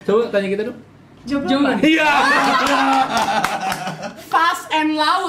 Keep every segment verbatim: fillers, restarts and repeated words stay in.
Coba tanya kita dong. Jangan. Iya. Fast and loud.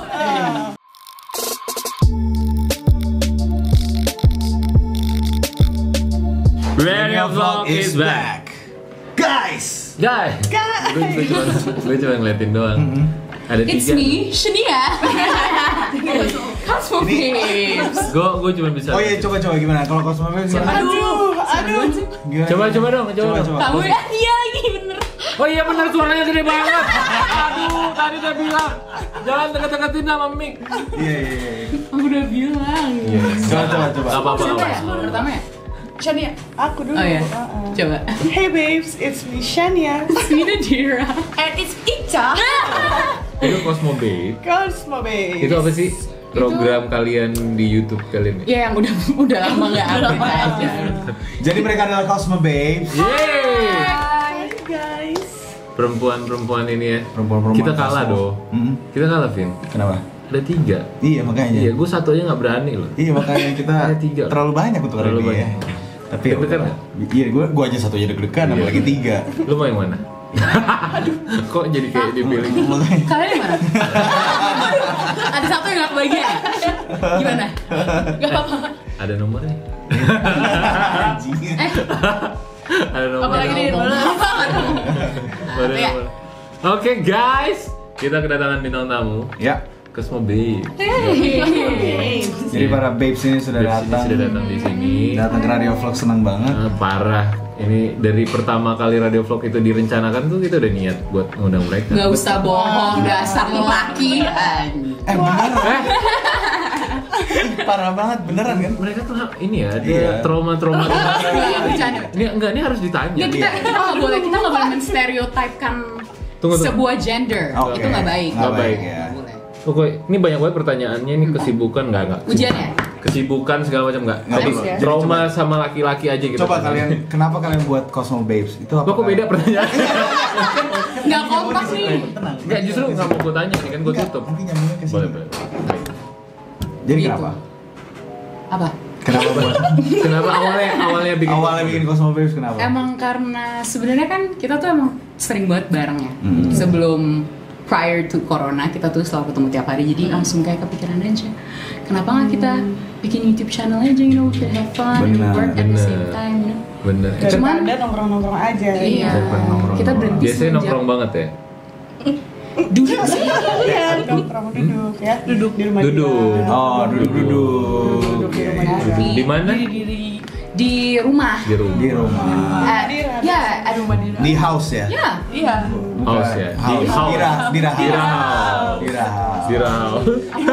Radio Vlog is back. Guys. Guys. Gue cuma gue cuma ngeliatin doang. Ada tiga. It's me, Shania. Cosmo Babes. Gue gue cuma bisa. Oh iya, coba coba gimana? Kalau Cosmo Babes gimana? Aduh, aduh. Gimana? Coba coba dong, coba. Coba, dong. coba. Kamu ya, iya lagi bener. Oh iya benar suaranya gede banget. Aduh, tadi udah bilang jangan deket-deketin sama mic. Iya iya iya. Aku udah bilang. Coba coba coba. Gak apa-apa. Siapa ya? Pertama ya? Shania, aku dulu. Oh iya. Uh-uh. Coba. Hey babes, it's me Shania. Sweet Dira. And it's Ica. Itu Cosmo Babe. Cosmo babes. Itu apa sih? Program kalian di YouTube kalian ya? Ya yang udah udah lama nggak update aja. Jadi mereka adalah Cosmo Babes. Yeay! Hai guys. Perempuan-perempuan ini ya. Perempuan-perempuan Kita kalah Cosmo. dong. Mm-mm. Kita kalah, Vin. Kenapa? Ada tiga. Iya makanya. Iya, gue satu aja nggak berani loh. Iya makanya kita Ada tiga. terlalu banyak untuk hari Terlalu ini ya. banyak. Tapi ya Deg-degan udah. Iya, gue gue aja satu aja deg-degan, Iya. apalagi tiga. Lu mau yang mana? Kok jadi kayak dipilih? Makanya. Kalian di mana? Ada satu yang nggak kebagian. Gimana? Gak apa-apa. Ada nomornya? Anjing. Eh, Ada nomornya? apalagi nih? Ada Ya. nomor. Oke guys, kita kedatangan bintang tamu. Ya. Cosmo Babe. Jadi para babes ini sudah Babes ini datang. sudah datang di sini. Datang ke Radio Vlog, senang banget. Ah, parah. Ini dari pertama kali Radio Vlog itu direncanakan tuh kita udah niat buat ngundang mereka. Gak usah bohong, dasar lelaki. Eh beneran? Eh, Parah banget, beneran kan? mereka tuh ini ya, ada Iya. trauma-trauma. Iya, bercanda. Ini enggak, ini harus ditanya. Nggak, kita kita nggak boleh kita nggak boleh menstereotipkan Tunggu, tunggu. sebuah gender. Oke. Itu nggak baik. Nggak Nggak baik baik. ya. Nggak boleh. Oke, ini banyak banget pertanyaannya. Ini kesibukan nggak nggak? Ujian ya? Kesibukan segala macam nggak? Nggak Tadi boleh. trauma sama laki-laki aja gitu. Coba kalian, kenapa kalian buat Cosmo Babes? Itu apa? Kok beda pertanyaan? Nggak kompak nih. Tenang. Enggak, justru nggak mau gue tanya nih kan gue Nggak, tutup. Nanti nyambungnya ke sini. Boleh, boleh. Jadi Gitu. kenapa? Apa? Kenapa buat? Kenapa awalnya awalnya bikin Awalnya bikin Cosmo Babes kenapa? Emang karena sebenarnya kan kita tuh emang sering banget bareng ya. Hmm. Sebelum prior to corona kita tuh selalu ketemu tiap hari, jadi langsung kayak kepikiran aja. Kenapa nggak kita bikin YouTube channel aja, you know, we could have fun and Benar, work at the benar. same time, you know. Bener. Cuman- Daripada nongkrong-nongkrong aja. Iya. Daripada nongkrong-nongkrong. Kita berhenti Biasanya semenjak- nongkrong banget ya. duduk sih. Iya, nongkrong duduk ya. Duduk di rumah Duduk. dia. Oh, duduk-duduk. Duduk di Oke. rumah dia. Di, Di mana? Di, di, di, di rumah. Di rumah. Di rumah. Eh, ya, ada rumah di Di house ya? Ya, Iya. Bukan. House ya? Di House. house. Di ra- di ra- Di Rahaus. Di Rahaus. Di Rahaus.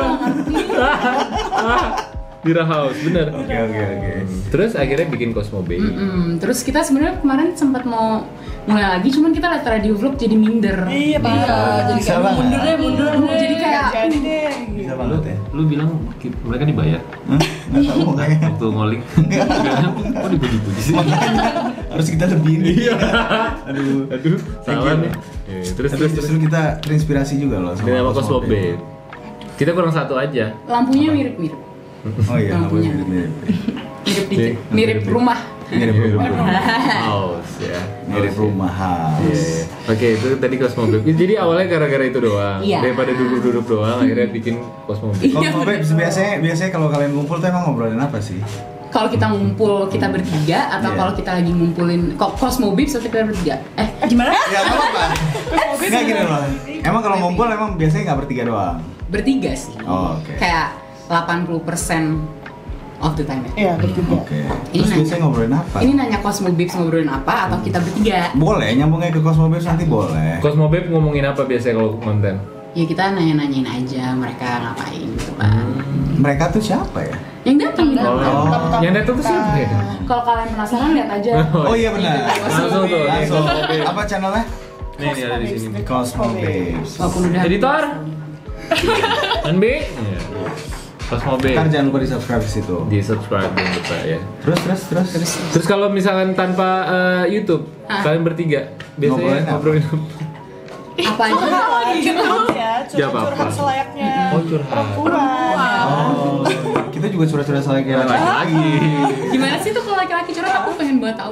Di Rahaus, bener. Oke oke oke. Terus akhirnya bikin Cosmo Babe. Mm-mm. Terus kita sebenarnya kemarin sempat mau mulai lagi, cuman kita lihat radio vlog jadi minder. Iya, parah. jadi Bisa kayak banget. mundur deh, mundur deh. Jadi kayak Nggak jadi deh. Bisa gitu. banget ya? Lu bilang ki- mereka dibayar Hah? Nggak tahu kayaknya. waktu ngoling. Kok dipuji-puji sih? Harus kita lebihin. Iya. Aduh. Aduh, salah nih. Eh, terus Tapi terus terus. justru kita terinspirasi juga loh Dengan nama Cosmo Babe. Kita kurang satu aja. lampunya mirip-mirip. Oh iya, Lampunya. mirip-mirip. Mirip dikit. Jadi, Mirip rumah. Mirip rumah. House ya. Mirip House, ya. rumah Iya, house. iya. Oke, itu tadi Cosmo Babe. Jadi awalnya gara-gara itu doang. Iya. Daripada duduk-duduk doang, akhirnya bikin Cosmo Babe. Cosmo Babes biasanya biasanya kalau kalian ngumpul tuh emang ngobrolin apa sih? Kalau kita ngumpul kita bertiga atau Iya. kalau kita lagi ngumpulin kok Cosmo Babes atau kita bertiga? Eh, Gimana? Ya nggak apa-apa. Nggak gini loh. Emang kalau ngumpul emang biasanya nggak bertiga doang. bertiga sih. Oh, oke. Kayak delapan puluh persen of the time ya. Iya, bertiga. Oke. Ini Terus nanya. biasanya ngobrolin apa? Ini nanya Cosmo Babes ngobrolin apa atau kita bertiga? Boleh nyambungnya ke Cosmo Babes nanti boleh. Cosmo Babe ngomongin apa biasanya kalau konten? Ya kita nanya-nanyain aja mereka ngapain gitu kan. Mereka tuh siapa ya? Yang datang gitu. Oh. Yang datang tuh siapa ya? Kalau kalian penasaran lihat aja. Oh iya benar. Langsung tuh. Langsung. Cosmo Babe. Apa channelnya? Nih, nih ada di sini. Cosmo Babes. Walaupun udah Editor. N B. Iya. Cosmo Babe. Ntar jangan lupa di subscribe di situ. Di subscribe jangan lupa ya. Terus terus terus. terus. Terus kalau misalkan tanpa eh, YouTube, Ah. kalian bertiga biasanya Ngobrolin apa? ngobrolin apa? apa aja? Curhat ya, Jawab apa? curhat selayaknya Oh, curhat. perempuan. Oh, kita juga curhat-curhat soal kayak Lagi lagi. Gimana sih tuh kalau laki-laki curhat? Aku pengen banget tahu deh.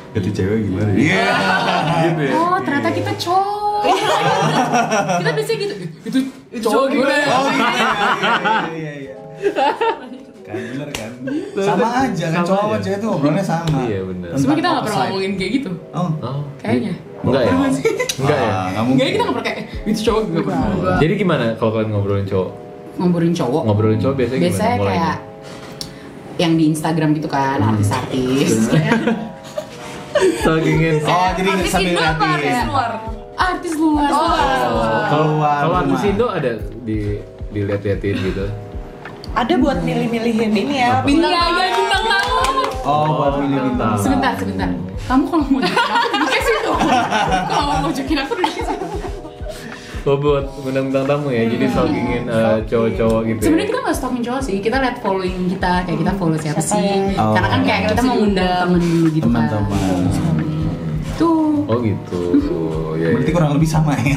Itu cewek gimana? Iya. Gitu ya. Oh, ternyata kita cowok. Kita biasanya gitu. Itu cowok gimana? Oh iya iya iya iya. Kan bener kan? Sama aja kan Sama cowok sama aja. cewek tuh ngobrolnya sama. Iya, bener. Sebenernya kita nggak pernah Tentang ngomongin kayak gitu. Oh. Oh, Kayaknya. Enggak ya? Enggak ya? Ah, nggak mungkin. Enggak, kita nggak pernah kayak "Eh, itu cowok nggak pernah. Jadi gimana kalau kalian ngobrolin cowok? Ngobrolin cowok. Ngobrolin cowok biasanya, Biasanya gimana mulainya? kayak yang di Instagram gitu kan, artis-artis. Sagingin. Oh, jadi Artis sambil Indo apa artis liatin. luar? Artis luar. Oh, Kalau Keluar kalau artis rumah. Indo ada di dilihat-lihatin gitu. Ada buat milih-milihin ini ya. Bintang aja bintang tamu. Oh, buat milih bintang. Sebentar, sebentar. Kamu kalau mau jokin aku duduknya situ. Kalau mau jokin aku duduknya situ. Oh, buat bintang-bintang tamu ya. Jadi stalkingin eh, cowok-cowok gitu. Sebenarnya Ya? kita nggak stalking cowok sih, kita lihat following kita, kayak kita follow siapa Siapa sih. yang- Oh. Karena kan kayak kita mau ngundang temen dulu gitu kan. Teman-teman. Tuh. Oh gitu. Ya, Berarti ya. kurang lebih sama ya.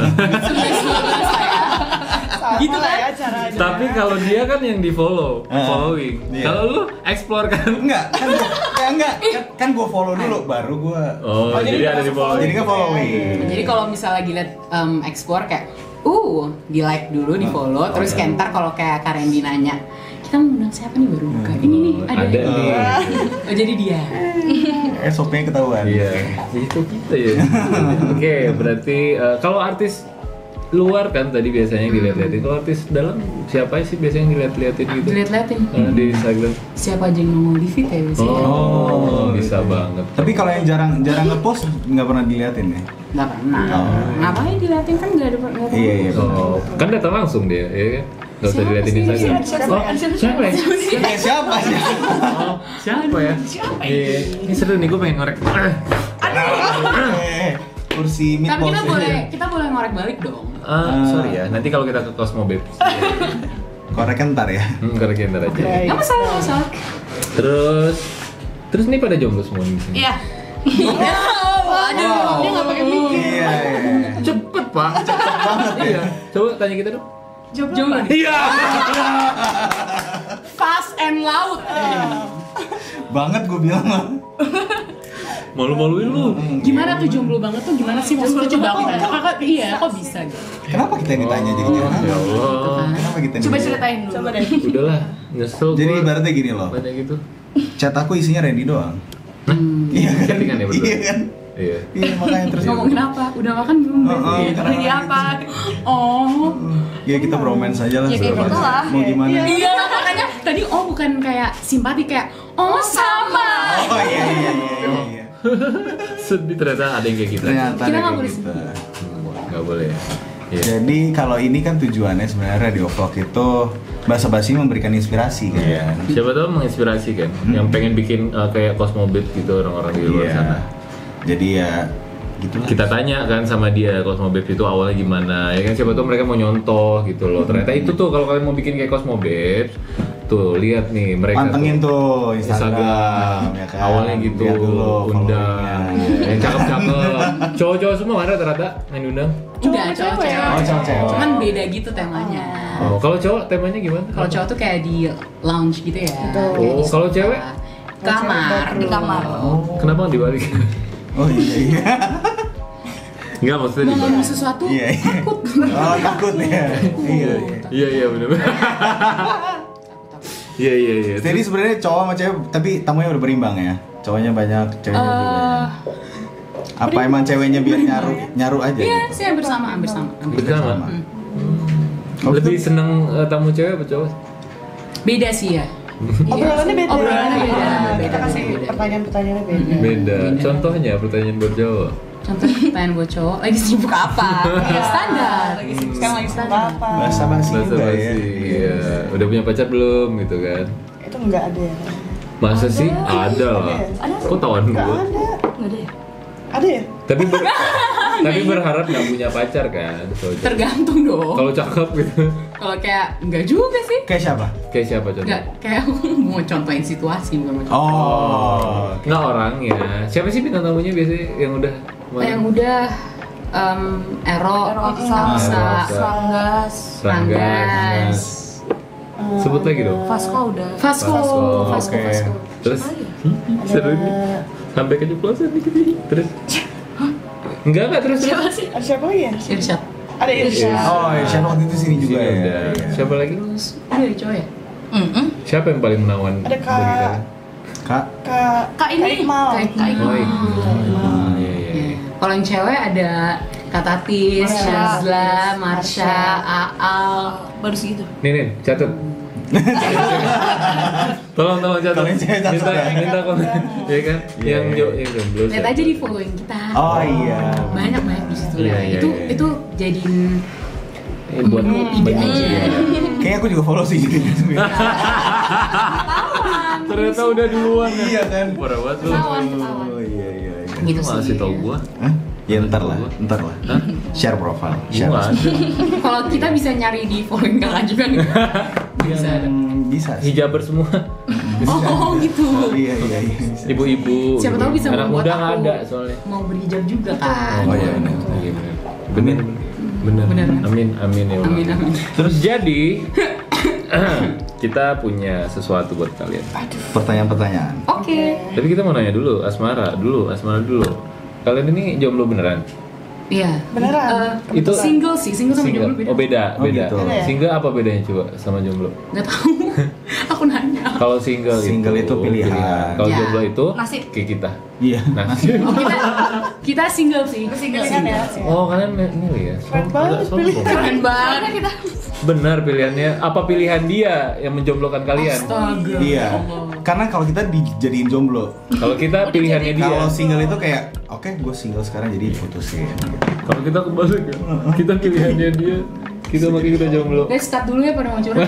Sama Gitu lah kan? ya caranya. Tapi kalau dia kan yang di follow, Ah, following. iya. Kalau lu explore kan? Enggak, kan gua, eh, enggak, kan, kan gua follow dulu baru gua. Oh, Oh, jadi jadi ada di masuk following. Jadi kan following. Jadi kalau misalnya lagi liat um, explore kayak, uh, di like dulu, di follow, terus Oh. kayak ntar kalau kayak Kak Randy nanya, kita mau undang siapa nih baru buka? Ini nih, ada, Ada nih. nih. Oh, jadi dia. Eh, sopnya ketahuan. Iya, itu kita ya. Oke, berarti eh, kalau artis luar kan tadi biasanya yang dilihat-lihatin. Kalau artis dalam siapa sih biasanya yang dilihat-lihatin gitu? Dilihat-lihatin. Eh, di Instagram. Siapa aja yang nongol di feed ya biasanya. Oh, bisa banget. Tapi kalau yang jarang jarang ngepost nggak pernah diliatin ya? Nggak pernah. Oh. Ngapain dilihatin kan nggak ada nggak ada. Iya iya. Oh, kan datang langsung dia, ya kan? Gak usah Siapa dilihatin sih? Instagram. Siapa? Oh, siapa ya? Eh, siapa sih? Oh, siapa ya? Siapa Iya, ini seru nih, gue pengen ngorek. Eh, kursi Tapi meatballs kita ya. boleh kita boleh ngorek balik dong. Ah, sorry ya, nanti kalau kita ke Cosmo Babes. Korek ntar ya. Hmm, ngorek ntar aja. Baik. Nggak masalah, nggak masalah. Terus, terus nih pada jomblo semua di sini. Iya. Iya. Aduh, Wow. dia nggak pakai mikir. Iya iya. Cepet pak, cepet banget ya. Iya, coba tanya kita dong. Jomblo nih. Iya. Fast and loud. Banget gue bilang mah. Malu-maluin lu. Gimana tuh jomblo banget tuh gimana sih maksudnya coba aku tanya. Kakak iya kok bisa gitu. Kenapa kita yang ditanya jadi Oh, ya Allah. Kenapa kita yang Coba ditanya? ceritain dulu. Coba deh. Udahlah, nyesel. Jadi gua. ibaratnya gini loh. Banyak gitu. Chat aku isinya Randy doang. Hmm. Iya kan? Chattingan ya berdua? Iya kan? Iya. Iya makanya terus Ngomongin apa? Udah makan belum? Oh, oh, Iya, karena Jadi gitu. apa? Oh. Ya kita bromance aja lah. Ya, kayak sebenarnya. gitu lah. Mau gimana? Iya. Iya, makanya tadi oh bukan kayak simpati kayak oh sama. Oh iya iya iya iya. iya. Sedih ternyata ada yang kayak gitu. Ternyata Kita ada nggak kayak boleh gitu. Nggak boleh ya. Iya. Jadi kalau ini kan tujuannya sebenarnya radio vlog itu basa-basi memberikan inspirasi kan. Iya. Siapa tahu menginspirasi kan, yang pengen bikin uh, kayak Cosmo Babes gitu orang-orang di luar Iya. sana. Jadi ya gitu lah. Kita tanya kan sama dia Cosmo Babes itu awalnya gimana, ya kan siapa tahu mereka mau nyontoh gitu loh. Ternyata itu tuh kalau kalian mau bikin kayak Cosmo Babes, tuh lihat nih mereka Pantengin tuh Instagram, Instagram, ya kan. awalnya gitu, Lihat dulu undang, followingnya. yang cakep-cakep, cowok-cowok semua ada ternyata yang diundang. Udah Cowok, cowok cewek. Oh, cowok, cewek. Cuman beda gitu temanya. Oh, kalau cowok temanya gimana? Kalau cowok tuh kayak di lounge gitu ya. Betul. Kayak di Oh, kalau spa. cewek? Kamar, di kamar. Kenapa nggak dibalik? Oh iya iya. Enggak maksudnya Mau ngomong dibalik. sesuatu Iya, iya. takut. Oh takut ya. Iya iya. Iya iya benar. Iya iya iya. Jadi sebenarnya cowok sama cewek tapi tamunya udah berimbang ya. Cowoknya banyak, ceweknya juga Eh, banyak. Apa emang ceweknya biar nyaru nyaru aja Iya, gitu? sih hampir sama, hampir sama. hampir Bersama. Sama. Hmm. Oh, Lebih itu- seneng uh, tamu cewek apa cowok? Beda sih ya. Obrolannya beda. Obrolannya beda, Kita beda, kasih beda. pertanyaan-pertanyaannya beda. Beda. Contohnya pertanyaan buat cowok. Contoh pertanyaan buat cowok, lagi sibuk apa? Ya standar. Lagi sibuk sekarang lagi sibuk apa? Bahasa basi Bahasa juga ya. basi. Iya. Udah punya pacar belum gitu kan? Itu enggak ada ya. Masa sih? Ada lah. Ada. Kok tawan Enggak gue? ada. Enggak ada ya? Ada ya? Tapi ber- tapi berharap nggak punya pacar kan? cowok. Tergantung dong. Kalau cakep gitu. Kalau kayak enggak juga sih. Kayak siapa? Kayak siapa contoh? Enggak, kayak aku mau contohin situasi bukan mau contohin. Oh. Nggak orangnya. Siapa sih bintang tamunya biasanya yang udah? Yang udah um, Ero, Ero Aksa. Aksa, Ero Aksa. Seranggas. Ranggas, Sebut lagi dong. Vasco udah. Vasco, Vasco, Vasco, oke. Vasco. Terus? Siapa lagi? Hmm, seru nih. Sampai keceplosan dikit dikit. Terus. Enggak enggak terus. Siapa sih? Ada siapa lagi ya? Irsyad. Ada Irsyad. Oh, Irsyad waktu itu sini juga Sini ya. udah. Iya. Siapa lagi? Udah ya cowok ya? Mm-mm. Siapa yang paling menawan Ada Kak- bagi kalian? Kak. Kak Kak ini. Iqmal. Kak Kak Iqmal. Oh, Iqmal. Iya iya. Iya. Kalau yang cewek ada Kak Tatis, Marsha. Shazla, Marsha, Marsha. Aal. Baru segitu. Nih nih, catat. Tolong tolong catat. Kalau yang cewek catat Minta ya. minta komen. Iya kan? Iya, Yang iya. jo yang jomblo. Lihat aja di following kita. Oh iya. Banyak banyak di situ. Iya, lah. iya, itu iya. itu jadiin Eh, buat Hmm, ide bagi- aja. iya. Kayaknya aku juga follow sih gitu. Ternyata udah duluan ya. Iya kan? Parah banget lu. Ketahuan, ketahuan. Oh iya iya iya. Gitu Lu ngasih sih. tau gua. Hah? Ya ntar lah, ntar lah. Hah? Share profile. Gua Share. nggak ada. Kalau kita bisa nyari di following kakak juga nih. Bisa ada. Hmm, bisa sih. Hijaber semua. Oh gitu. Iya iya iya. bisa. Ibu-ibu. Siapa tahu bisa Anak membuat muda aku nggak ada soalnya. mau berhijab juga kan. Oh, iya, benar. Iya benar. Benar benar. Benar, kan? Amin amin ya Allah. Amin amin. Terus jadi kita punya sesuatu buat kalian. Pertanyaan-pertanyaan. Oke. Tapi kita mau nanya dulu, Asmara dulu, Asmara dulu. Kalian ini jomblo beneran? Iya. Beneran? Eh, Itu- single sih, single sama jomblo beda. Oh beda, Oh, beda. gitu. Beda ya? Single apa bedanya coba sama jomblo? Nggak tahu. Aku nanya. Kalau single, Single itu pilihan. Kalau Ya. jomblo itu Nasib. kayak kita. Iya. Nasib. Oh, kita kita single sih. Single. Pilihan ya? Oh kalian milih ya? Keren Som- banget agak sombong. pilihan. Keren banget kita. Benar pilihannya. Apa pilihan dia yang menjomblokan kalian? Astaga. Iya. Karena kalau kita dijadiin jomblo, Kalau kita pilihannya dia. kalau single itu kayak, oke, gue single sekarang jadi putusin. Kalau kita kebalik ya. Kita pilihannya dia. Kita makin kita jomblo. Guys, start dulu ya pada mau curhat.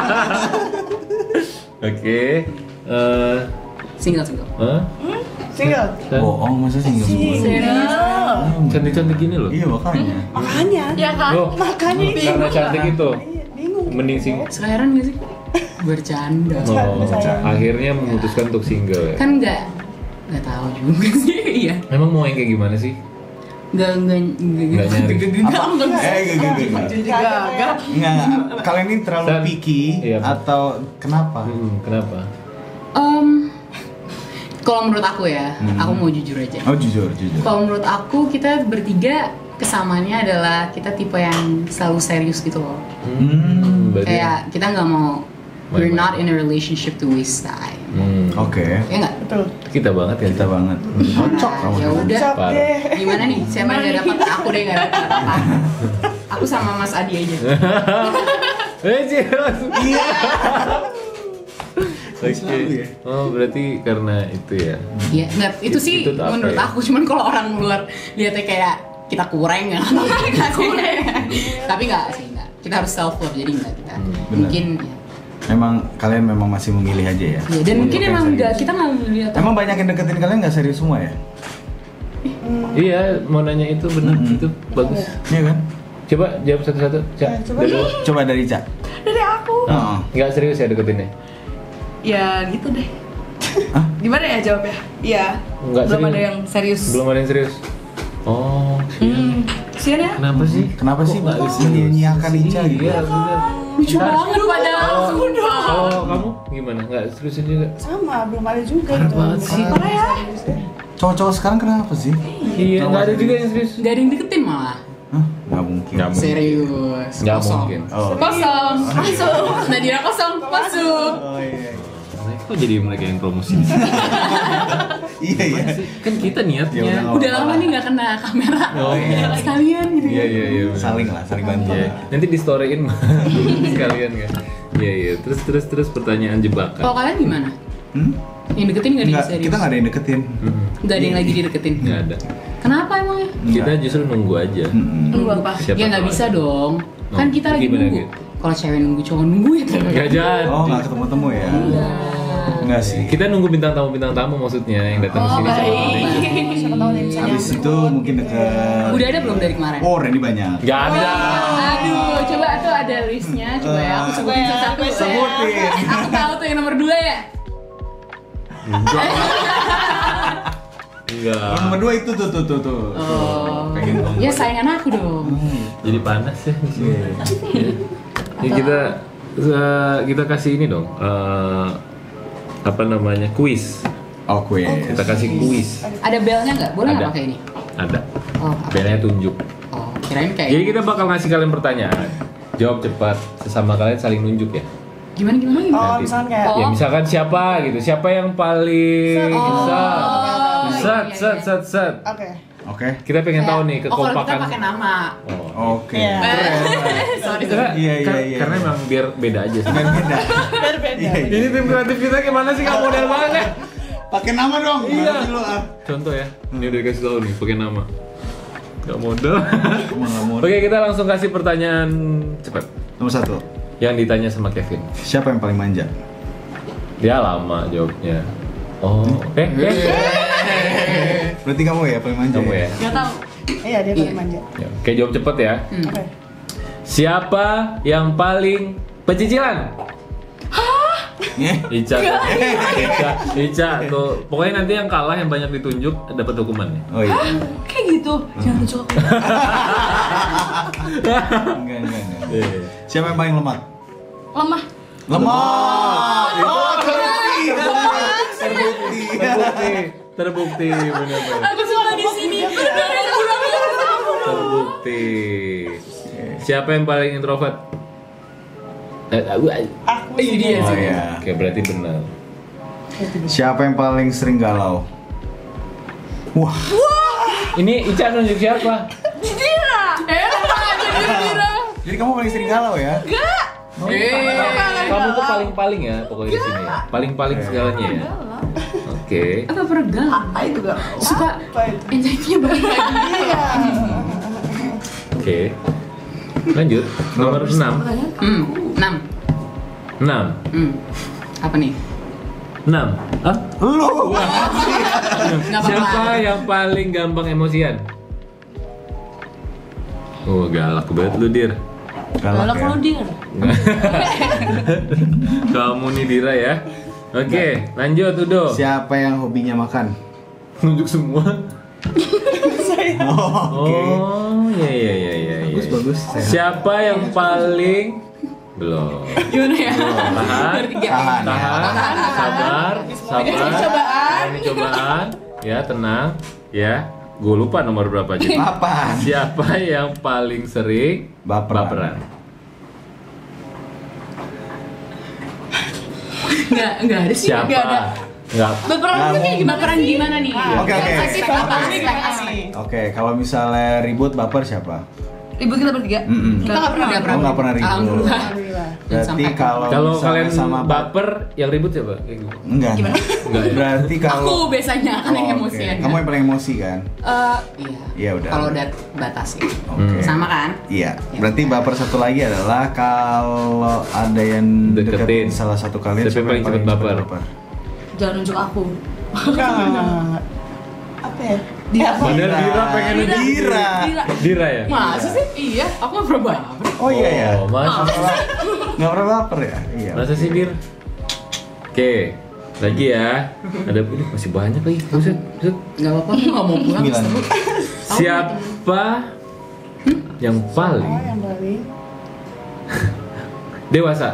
Oke. Eh, Single single. hah? Single. Dan Bohong, masa single semua? Serius? cantik-cantik gini loh. Iya makanya. Makanya. Ya kan? Loh, Makanya itu. karena cantik itu. Iya, bingung. Mending sing. Sekarang gak sih? Bercanda. Oh, Sayang. akhirnya memutuskan untuk single ya. Kan nggak nggak tahu juga sih. Iya. Emang mau yang kayak gimana sih? Nggak nggak nggak Nggak nyari. nggak. Eh, gak, gak, gak. Gagal. Enggak, enggak. Kalian ini terlalu Dan- picky iya. atau kenapa? Hmm, kenapa? Em, kalau menurut aku ya, Hmm. aku mau jujur aja. Oh jujur, jujur. Kalau menurut aku kita bertiga kesamaannya adalah kita tipe yang selalu serius gitu loh. Hmm, berarti. Kayak kita nggak mau, we're Main-main. not in a relationship to waste time. Hmm, Oke. Ya nggak? Betul. kita banget ya. Kita banget. Cocok kamu. Ya udah. Cocok Parah. deh. Gimana nih? Siapa yang nggak dapat? Aku deh nggak dapat apa. Aku sama Mas Adi aja. Eh, Ci, langsung. Iya. Oke. Selalu ya? Oh, berarti karena itu ya. Iya, nggak. Itu sih Itu apa menurut ya? aku. Cuman kalau orang luar lihatnya kayak kita kurang ya. Nggak kurang. Tapi nggak sih nggak. Kita harus self love jadi nggak kita. benar. Mungkin. Ya. Memang kalian memang masih memilih aja ya. Ya, dan mungkin Untuk yang emang serius. nggak kita nggak melihat. Emang banyak yang deketin kalian nggak serius semua ya? Iya, mau nanya itu benar, Mm-mm. itu bagus. Iya kan? Coba jawab satu-satu, Cak. Ya, coba. Dari lu. Coba dari Cak. Dari aku. Oh. Nggak serius ya deketinnya? Ya gitu deh. Hah? Gimana ya jawabnya? Iya. Nggak Belum serius. ada yang serius. Belum ada yang serius. Oh, Hmm. Sian ya? kenapa sih? Kenapa sih Kok nggak Mbak serius? menyiakan Ica gitu? Iya, bener. Lucu banget padahal. Kalau kalau kamu gimana? Nggak seriusin juga? Sama, belum ada juga Parah gitu. banget sih. Parah ya? Cowok-cowok sekarang kenapa sih? Iya, nggak ada juga yang serius. Nggak ada yang deketin malah. Hah? Nggak mungkin. Nggak mungkin. Serius. Nggak Kosong. mungkin. Oh. Kosong. Masuk. Nadira kosong. Masuk. Oh iya. Kok jadi mereka yang promosi? Iya iya. Kan kita Ya niatnya. udah, Udah lama nih nggak kena kamera. Oh, iya. Sekalian gitu. Iya iya iya. bener. Saling lah, saling bantu. Iya. Nanti di storyin sekalian kan. Iya iya. Terus terus terus pertanyaan jebakan. Kalau kalian gimana? Hmm? Yang deketin nggak ada yang Nggak, serius? kita nggak ada yang deketin. Mm-mm. Nggak ada yang lagi dideketin. Nggak ada. Kenapa emangnya? Kita justru nunggu aja. Mm-mm. Tunggu apa? Siapa Ya nggak tahu bisa aja. dong. Kan Oh, kita lagi gimana nunggu. gitu? Kalau cewek nunggu cowok nunggu ya tuh. Nggak jadi. Oh nggak ketemu-temu ya? Enggak sih. Kita nunggu bintang tamu bintang tamu maksudnya yang datang ke Oh, sini siapa baik. tahu. Siapa tahu ada yang bisa Habis itu mungkin deket. Udah ada belum dari kemarin? Oh Randy banyak. Nggak ada. Aduh, coba tuh ada listnya, coba ya aku sebutin Eh, satu-satu. sebutin. Aku tahu tuh yang nomor dua ya. Enggak. Nomor dua itu tuh tuh tuh tuh. Oh, Pengen ngomong. ya saingan aku dong. Jadi panas ya di sini. Iya. Ya, kita eh, kita kasih ini dong. eh, apa namanya? Kuis. Oh, quiz. Kita kasih kuis. Ada belnya nggak? Boleh nggak Ada. pakai ini? Ada. Oh, apa? Belnya tunjuk. Oh, kirain kayak. Jadi kita bakal ngasih kalian pertanyaan. Jawab cepat. Sesama kalian saling nunjuk ya. Gimana gimana gimana? Oh, Nanti. misalkan kayak Oh. Ya misalkan siapa gitu. Siapa yang paling Oh. set. Set, iya, set, iya. set, set. Oke. Oke. Kita pengen tahu nih Oh, kalau kita kekompakan. pakai nama. Oh. Oke. Iya. Sorry. Karena, Iya, iya, kar- iya, karena iya. emang biar beda aja sih. Kan beda. Biar beda. Iya, iya. Ini tim kreatif kita gimana sih? Kamu model banget. Pakai nama dong. Iya. Gimana sih lu, ah? Contoh ya. Ini udah dikasih tahu nih, pakai nama. Gak model. Emang nggak mau. Oke, kita langsung kasih pertanyaan cepat. Nomor satu. Yang ditanya sama Kevin. Siapa yang paling manja? Dia lama jawabnya. Oh, oke. oke. Berarti kamu ya paling manja. Kamu ya. Gak tahu. Iya, dia paling manja. Ya, Oke, jawab cepet ya. Hmm. Oke. Siapa yang paling pecicilan? Iya. Ica, Ica, Ica, tuh. Pokoknya nanti yang kalah yang banyak ditunjuk dapat hukumannya. Oh iya. Kayak gitu. Jangan lucu aku. Enggak, enggak, enggak. Iya. Siapa yang paling lemah? Lemah. Lemah. Oh, terbukti. Terbukti, terbukti, benar-benar. Aku suka di sini. Terbukti. Siapa yang paling introvert? Eh, aku, Aku Ini sih. dia Oh sih. iya. Oke, berarti benar. Siapa yang paling sering galau? Wah. Ini Ica nunjuk siapa? Dira. Eh, jadi Dira. Jadi kamu paling sering galau ya? Eh, Kamu tuh paling-paling ya pokoknya di sini ya. Paling-paling segalanya ya. Oke. apa pergal? Ah, itu gak. Suka Apa itu? anxiety-nya banget lagi. Iya. Oke. Lanjut. Nomor enam. Hmm, enam. enam. Hmm. Apa nih? enam. Hah? Lu. Nggak Siapa apa-apa. yang paling gampang emosian? Oh, galak banget lu, Dir. Galak ya. Dir. Kamu nih Dira ya. Oke, lanjut Udo. Siapa yang hobinya makan? Nunjuk semua. Oh, oke. Oh, iya iya iya iya. Bagus, iya. bagus. Siapa yang paling belum? Gimana ya? Tahan. Bertiga. Tahan. Tahan, sabar, sabar. Ini cobaan. Ini cobaan. Ya, tenang. Ya, gue lupa nomor berapa jadi. Apaan? Siapa yang paling sering Baperan. baperan? Enggak, enggak ada sih. Siapa? Enggak ada. Enggak. Baperan Nggak tuh kayak gimana? Baperan gimana nih? Oke, oke. Aspek apa? Aspek Gimana aspek. nih? Oke, kalau misalnya ribut baper siapa? Ribut kita bertiga. Mm-mm. Kita nggak pernah. Nggak Oh, nggak pernah ribut. Alhamdulillah. Alhamdulillah. Berarti Sampai- kalau Kalau misalnya kalian sama baper, yang ribut siapa? Kayak gitu. enggak. Gimana? Enggak ya? Berarti Aku kalau biasanya kan yang Oh, oke. emosian. Kamu yang paling emosi kan? Eh, iya. Iya, udah. Kalau udah batas ya. Oke. Sama kan? Iya. Berarti baper satu lagi adalah kalau ada yang Deketin. deketin salah satu kalian Siapa yang paling cepet baper? Jangan nunjuk aku. Enggak, enggak, enggak, enggak. Apa ya? Dia apa? Padahal Dira pengen Dira. nunjuk. Dira. Dira. Dira ya? Masa sih? Iya, aku nggak pernah baper. Oh iya ya. Oh, masa, Nggak pernah baper ya? Iya. masa sih Dir? Oke, lagi ya. Ada ini masih banyak lagi. Buset, buset. Nggak apa-apa, aku nggak mau pulang. Sembilan. seru. Siapa yang paling Oh, yang paling. dewasa?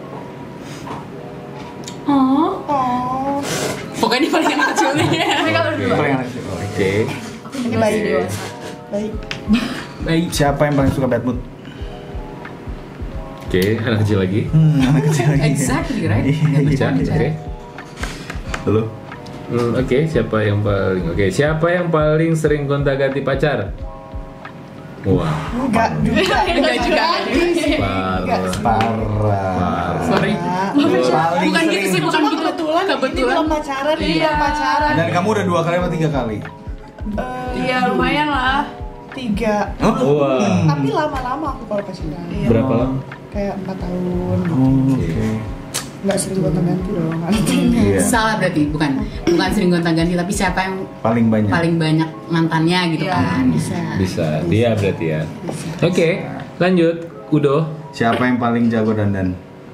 Oh, Oh. pokoknya ini paling anak kecil nih. Ini kalau Oke. dua. Paling anak kecil. Oh, Oke. Ini bayi Oke. dewasa. Baik. Baik. Siapa yang paling suka bad mood? Oke, anak kecil lagi. Hmm, anak kecil lagi. Exactly, right? Iya, Nggak iya. bisa Oke. bicara. Halo. Hmm, Oke, siapa yang paling? Oke, siapa yang paling sering gonta-ganti pacar? Wah, Enggak juga. Enggak juga. parah. Parah. Sorry. Paling Bukan gitu sering. sih, bukan gitu. Kebetulan, ini Kebetulan. belum pacaran, ini Iya. belum pacaran. Dan kamu udah dua kali atau tiga kali? Eh, Iya lumayan lah. Tiga. Wah. Tapi lama-lama aku kalau pacaran. Iya. Berapa lama? Kayak empat tahun. Oh, oke. Nggak sering gonta-ganti dong. Iya. Salah berarti, bukan bukan sering gonta-ganti, tapi siapa yang Paling banyak. paling banyak mantannya gitu Iya, kan? bisa. Bisa, dia berarti ya. Oke, lanjut. Udo. Siapa yang paling jago dandan?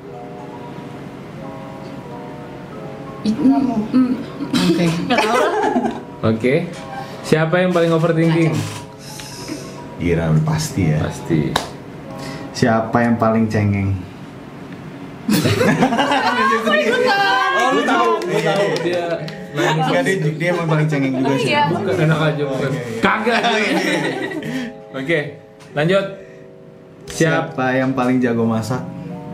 Ih, mm, mm, Oke. Oke. Siapa yang paling overthinking? Ira udah pasti ya. Pasti. Siapa yang paling cengeng? Oh, lu tahu, lu tahu dia Nangis. Enggak, dia, dia emang paling cengeng juga sih. Iya. Bukan enak aja bukan. Kagak. Oke, lanjut. Siap. Siapa yang paling jago masak?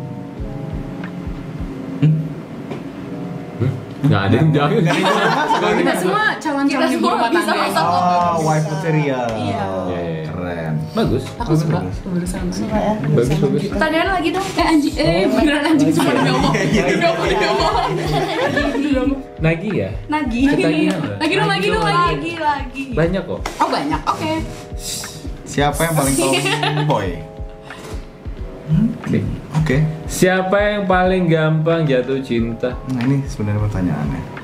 Nggak ada yang jago. Nggak ada yang jago masak. Nggak ada Kita yang semua calon-calon Kita ibu semua rumah bisa tangga. masak. Oh, wife material. Iya. Iya, iya. Keren. Bagus. Aku suka Bagus. berusaha. Suka ya. Bagus, bagus. Pertanyaan lagi dong. Eh anjing, eh beneran anjing cuma demi ngomong. Iya, Demi ngomong, demi ngomong. Demi ngomong. Nagih ya? Nagi. Ketagihan lah. Lagi dong, lagi dong, lagi. Lagi lagi. Banyak kok. Oh banyak, oke. Siapa yang paling tomboy? Oke. Oke. Siapa yang paling gampang jatuh cinta? Nah ini sebenarnya pertanyaannya.